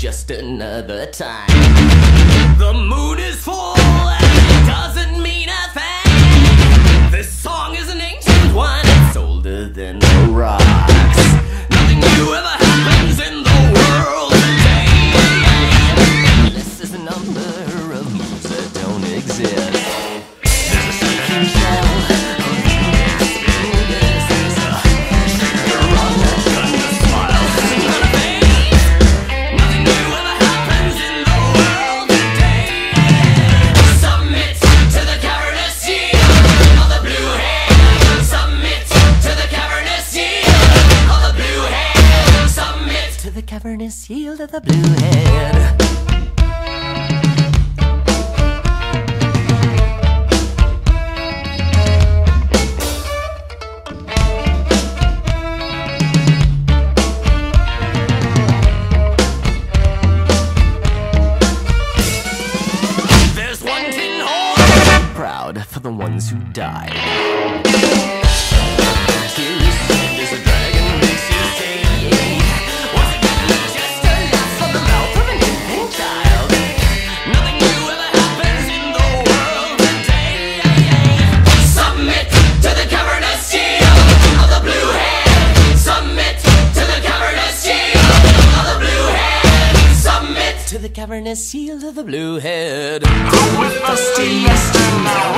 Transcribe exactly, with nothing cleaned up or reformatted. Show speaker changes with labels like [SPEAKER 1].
[SPEAKER 1] just another time. The moon is full and it doesn't mean a thing. This song is an ancient one, it's older than the rocks. Nothing new ever happens in the world today. This is a number of moves that don't exist. There's a sinking shell of glass fingers. There's a sugar on the gun to smile on a face. Nothing new ever happens in the world today. Submit to the cavernous shield of the blue hand. Submit to the cavernous shield of the blue hand. Submit to the cavernous shield of the blue hand. Proud for the ones who died. Tears is a dragon makes you say, was it just a laugh from the mouth of an infant child? Nothing new ever happens in the world today. Submit to the cavernous shield of the blue hand. Submit to the cavernous shield of the blue hand. Submit to the cavernous shield of the blue head.
[SPEAKER 2] Go with us to yesterday.